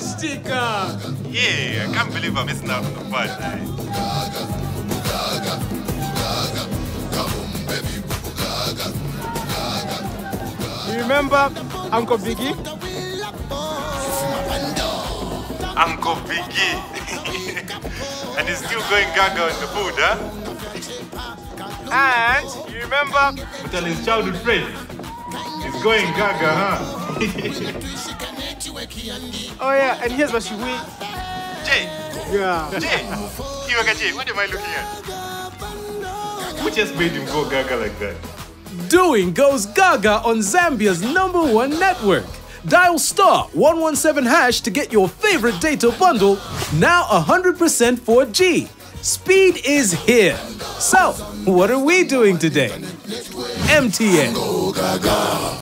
sticker! Yeah, I can't believe I'm missing out on the fun. You remember Uncle Biggie? Uncle Biggie. And he's still going gaga on the food, huh? And you remember Tell his childhood friend. He's going gaga, huh? Oh yeah, and here's what she win. Jay, Yeah. Jay, Jay, what am I looking at? Who just made him go gaga like that? Doing goes gaga on Zambia's #1 network. Dial *117# to get your favorite data bundle, now 100% 4G. Speed is here. So, what are we doing today? MTN.